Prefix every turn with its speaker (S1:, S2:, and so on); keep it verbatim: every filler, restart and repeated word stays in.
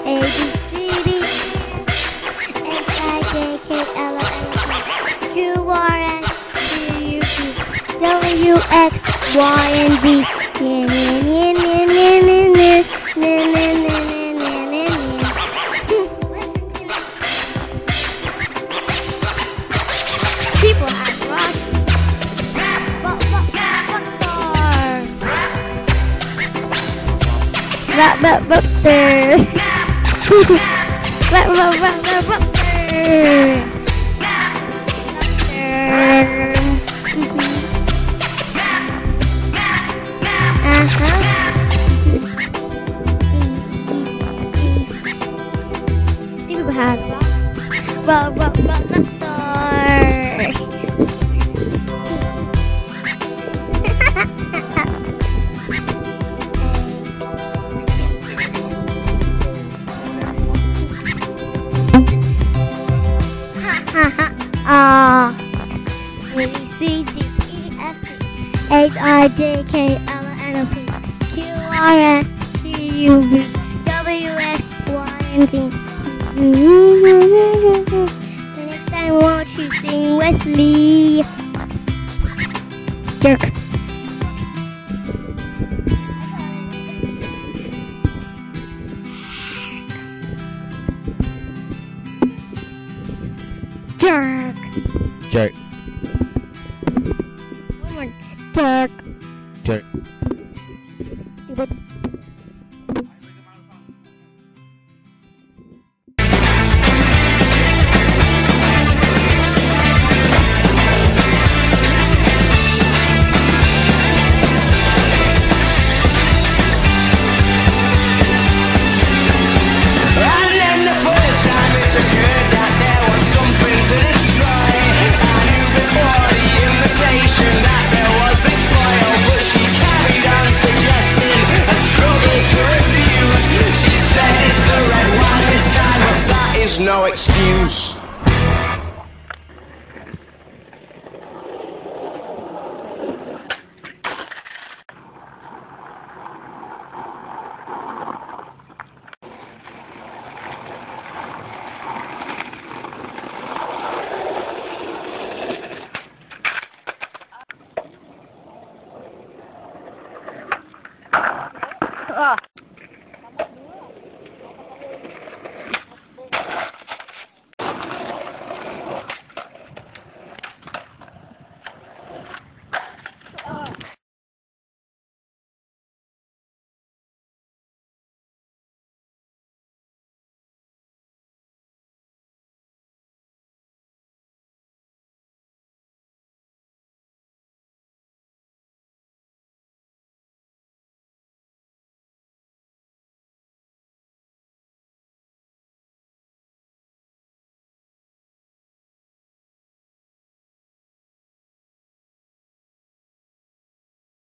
S1: A, B, C, D, H, I, J, K, L, M, N, O, P, Q, R, S, T, U, V, W, X, Y, and Z. People have rock, rock, rock, rock star, rock, rock, rockster, rock, rock, rock, rock, rockster, uh-huh. People have rock, rock, rock, rock, rock star. Ah, A, B, C, D, E, F, G, H, I, J, K, L, M, N, O, P, Q, R, S, T, U, V, W, X, Y, and Z. The next time, won't you sing with Lee? Jerk. Jerk.
S2: Jerk.
S1: Oh my jerk.
S2: Jerk.
S1: Stupid.
S3: No excuse.